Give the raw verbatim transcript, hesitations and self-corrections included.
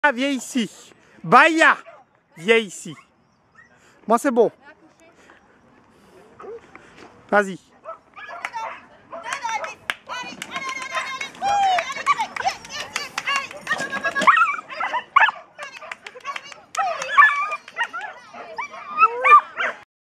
Ah, viens ici. Baya, viens ici. Moi, c'est bon. Vas-y.